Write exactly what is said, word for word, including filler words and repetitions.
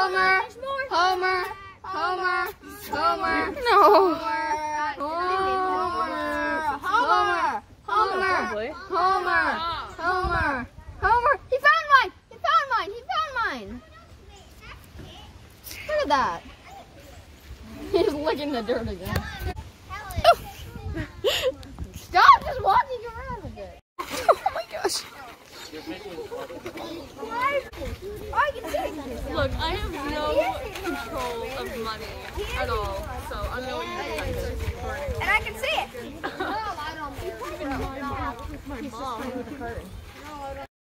Homer, Homer, Homer, Homer, no. Homer, Homer, Homer, Homer, Homer, Homer. He found mine. He found mine. He found mine. Look at that. He's licking the dirt again. Stop just walking around with it. Oh my gosh. Look, I have no control of money at all, so I'm going to protect it. And I can see it. My mom.